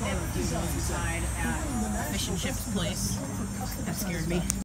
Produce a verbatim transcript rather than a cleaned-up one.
They have a few of those inside at a fish and chips place. That scared me.